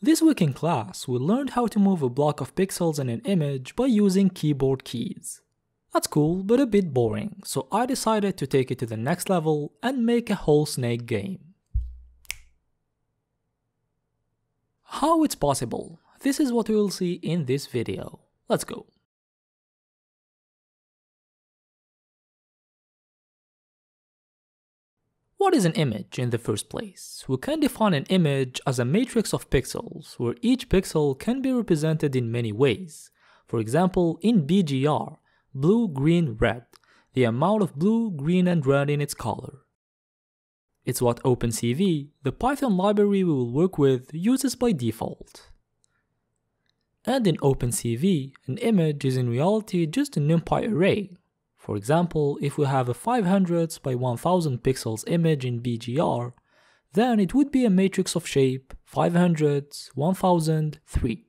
This week in class, we learned how to move a block of pixels in an image by using keyboard keys. That's cool, but a bit boring, so I decided to take it to the next level and make a whole snake game. How it's possible? This is what we will see in this video. Let's go. What is an image in the first place? We can define an image as a matrix of pixels, where each pixel can be represented in many ways. For example, in BGR, blue, green, red, the amount of blue, green, and red in its color. It's what OpenCV, the Python library we will work with, uses by default. And in OpenCV, an image is in reality just a NumPy array. For example, if we have a 500 by 1000 pixels image in BGR, then it would be a matrix of shape 500, 1000, 3.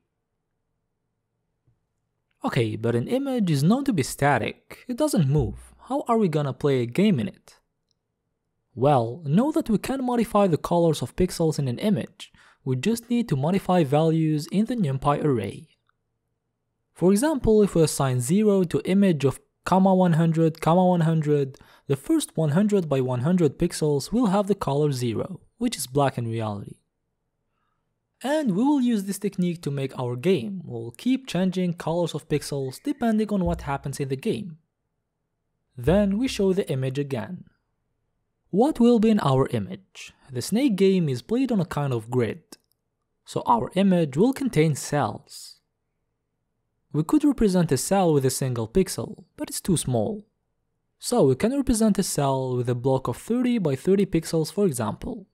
Okay, but an image is known to be static, it doesn't move. How are we gonna play a game in it? Well, know that we can modify the colors of pixels in an image, we just need to modify values in the NumPy array. For example, if we assign 0 to image of 100, 100, the first 100 by 100 pixels will have the color 0, which is black in reality. And we will use this technique to make our game. We'll keep changing colors of pixels depending on what happens in the game. Then we show the image again. What will be in our image? The snake game is played on a kind of grid, so our image will contain cells. We could represent a cell with a single pixel, but it's too small. So we can represent a cell with a block of 30 by 30 pixels, for example.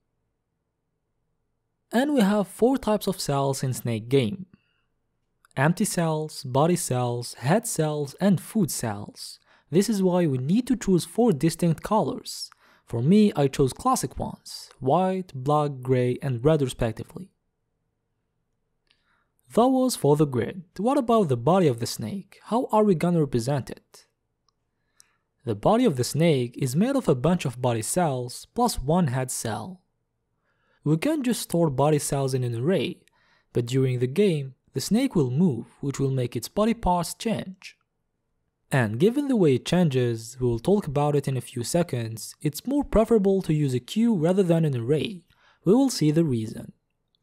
And we have 4 types of cells in snake game. Empty cells, body cells, head cells, and food cells. This is why we need to choose 4 distinct colors. For me, I chose classic ones, white, black, gray, and red respectively. That was for the grid. What about the body of the snake? How are we gonna represent it? The body of the snake is made of a bunch of body cells plus 1 head cell. We can't just store body cells in an array, but during the game, the snake will move, which will make its body parts change. And given the way it changes, we will talk about it in a few seconds, it's more preferable to use a queue rather than an array. We will see the reason.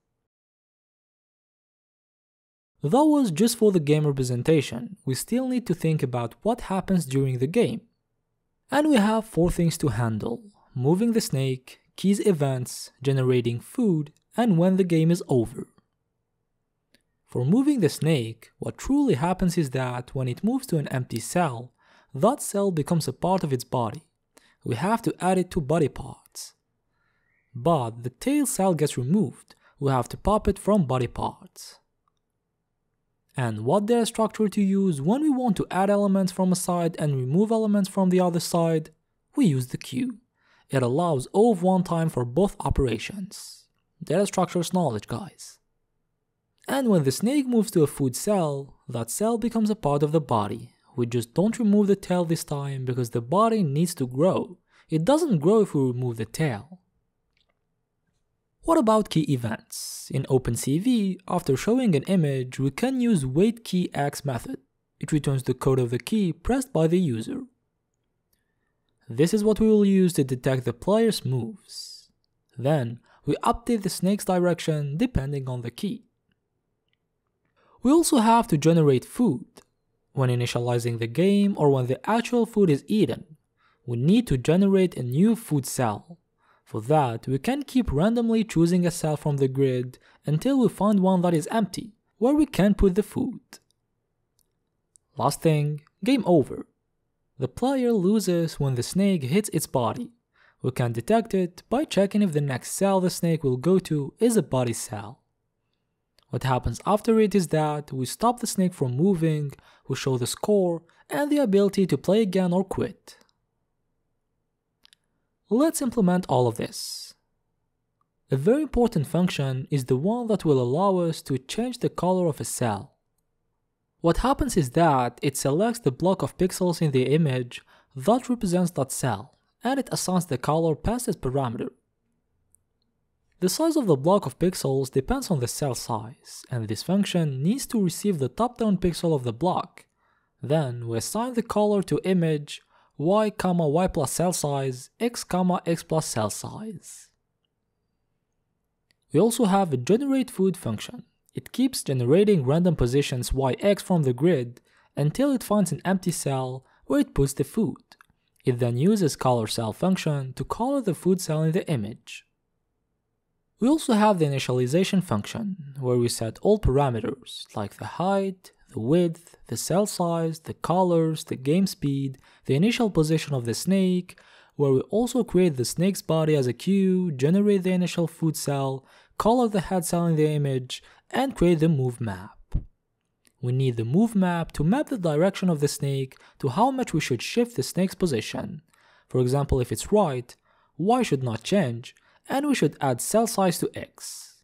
That was just for the game representation, we still need to think about what happens during the game. And we have 4 things to handle: moving the snake, keys events, generating food, and when the game is over. For moving the snake, what truly happens is that when it moves to an empty cell, that cell becomes a part of its body. We have to add it to body parts. But the tail cell gets removed, we have to pop it from body parts. And what data structure to use when we want to add elements from a side and remove elements from the other side? We use the queue. It allows O of 1 time for both operations. Data structures knowledge, guys. And when the snake moves to a food cell, that cell becomes a part of the body. We just don't remove the tail this time because the body needs to grow. It doesn't grow if we remove the tail. What about key events? In OpenCV, after showing an image, we can use waitKeyX method. It returns the code of the key pressed by the user. This is what we will use to detect the player's moves. Then, we update the snake's direction depending on the key. We also have to generate food. When initializing the game or when the actual food is eaten, we need to generate a new food cell. For that, we can keep randomly choosing a cell from the grid until we find one that is empty, where we can put the food. Last thing, game over. The player loses when the snake hits its body. We can detect it by checking if the next cell the snake will go to is a body cell. What happens after it is that we stop the snake from moving, we show the score, and the ability to play again or quit. Let's implement all of this. A very important function is the one that will allow us to change the color of a cell. What happens is that it selects the block of pixels in the image that represents that cell, and it assigns the color past its parameter. The size of the block of pixels depends on the cell size, and this function needs to receive the top-down pixel of the block. Then we assign the color to image y, y plus cell size, x, x plus cell size. We also have a generate food function. It keeps generating random positions yx from the grid until it finds an empty cell where it puts the food. It then uses color cell function to color the food cell in the image. We also have the initialization function, where we set all parameters like the height, the width, the cell size, the colors, the game speed, the initial position of the snake, where we also create the snake's body as a queue, generate the initial food cell, color the head cell in the image, and create the move map. We need the move map to map the direction of the snake to how much we should shift the snake's position. For example, if it's right, y should not change, and we should add cell size to x.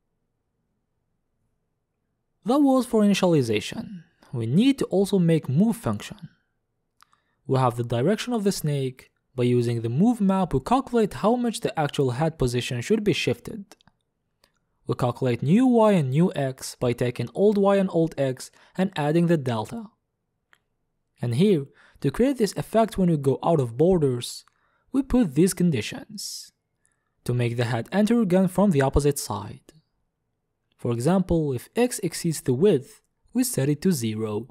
That was for initialization. We need to also make move function. We have the direction of the snake. By using the move map, we calculate how much the actual head position should be shifted. We calculate new y and new x by taking old y and old x and adding the delta. And here, to create this effect when we go out of borders, we put these conditions to make the head enter again from the opposite side. For example, if x exceeds the width, we set it to 0.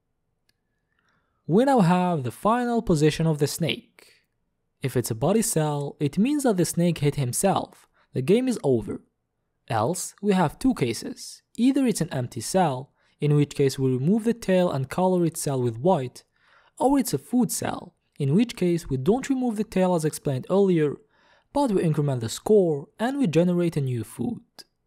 We now have the final position of the snake. If it's a body cell, it means that the snake hit himself. The game is over. Else, we have two cases. Either it's an empty cell, in which case we remove the tail and color its cell with white, or it's a food cell, in which case we don't remove the tail as explained earlier, but we increment the score and we generate a new food.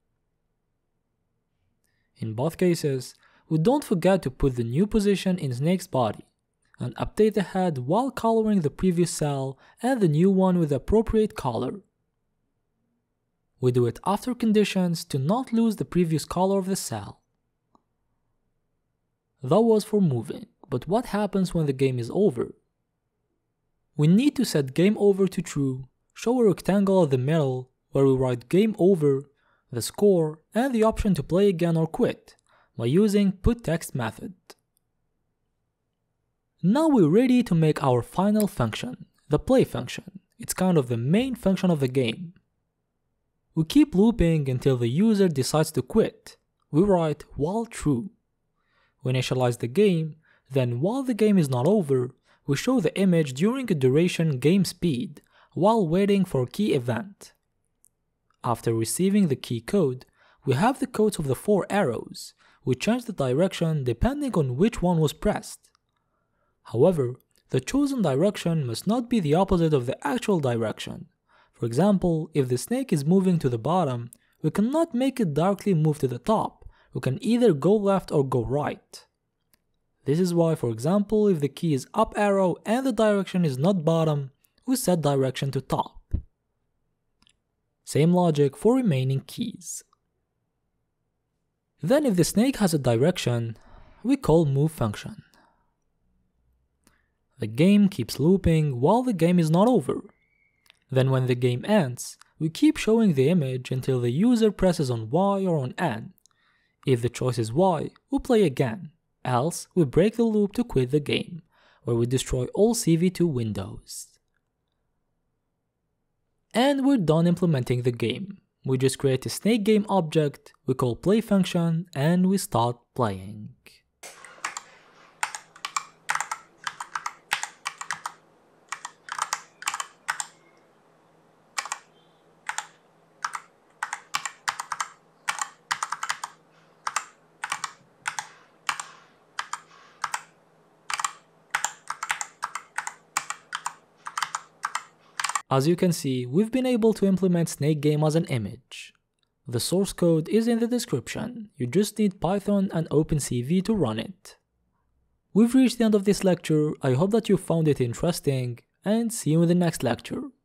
In both cases, we don't forget to put the new position in snake's body, and update the head while coloring the previous cell and the new one with the appropriate color. We do it after conditions to not lose the previous color of the cell. That was for moving, but what happens when the game is over? We need to set game over to true, show a rectangle at the middle where we write game over, the score, and the option to play again or quit by using putText method. Now we're ready to make our final function, the play function. It's kind of the main function of the game. We keep looping until the user decides to quit. We write while true. We initialize the game, then while the game is not over, we show the image during a duration game speed while waiting for a key event. After receiving the key code, we have the codes of the 4 arrows. We change the direction depending on which one was pressed. However, the chosen direction must not be the opposite of the actual direction. For example, if the snake is moving to the bottom, we cannot make it directly move to the top. We can either go left or go right. This is why, for example, if the key is up arrow and the direction is not bottom, we set direction to top. Same logic for remaining keys. Then if the snake has a direction, we call move function. The game keeps looping while the game is not over. Then when the game ends, we keep showing the image until the user presses on Y or on N. If the choice is Y, we play again, else we break the loop to quit the game, where we destroy all CV2 windows. And we're done implementing the game. We just create a snake game object, we call play function, and we start playing. As you can see, we've been able to implement Snake Game as an image. The source code is in the description, you just need Python and OpenCV to run it. We've reached the end of this lecture, I hope that you found it interesting, and see you in the next lecture.